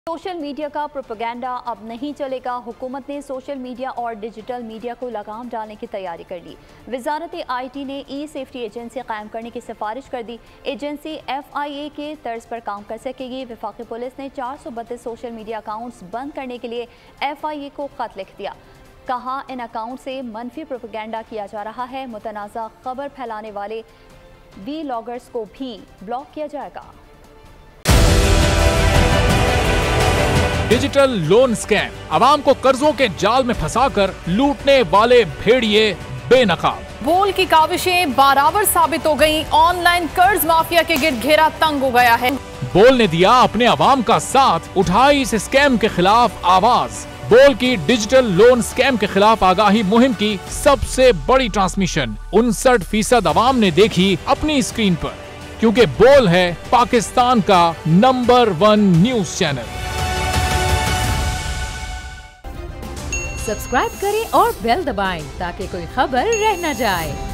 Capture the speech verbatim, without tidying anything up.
Social media का propaganda अब नहीं चलेगा। हुकूमत ने सोशल मीडिया और डिजिटल मीडिया को लगाम डालने की तैयारी कर ली। वजारत आई टी ने ई सेफ्टी एजेंसी कायम करने की सिफारिश कर दी। एजेंसी एफ आई ए के तर्ज पर काम कर सकेगी। वफाकी पुलिस ने चार सौ बत्तीस सोशल मीडिया अकाउंट्स बंद करने के लिए एफ आई ए को खत लिख दिया। कहा इन अकाउंट से मनफी प्रोपेगेंडा किया जा रहा है। मुतनाज़ा खबर फैलाने वाले वी लॉगर्स को भी ब्लॉक किया जाएगा। डिजिटल लोन स्कैम, आवाम को कर्जों के जाल में फंसाकर लूटने वाले भेड़िए बेनकाब। बोल की काविशें बाराबर साबित हो गईं। ऑनलाइन कर्ज माफिया के गिर्द घेरा तंग हो गया है। बोल ने दिया अपने आवाम का साथ, उठाई इस स्कैम के खिलाफ आवाज। बोल की डिजिटल लोन स्कैम के खिलाफ आगाही मुहिम की सबसे बड़ी ट्रांसमिशन उनसठ फीसद आवाम ने देखी अपनी स्क्रीन पर, क्योंकि बोल है पाकिस्तान का number one news channel. Subscribe करें और बेल दबाएं ताकि कोई खबर रह न जाए।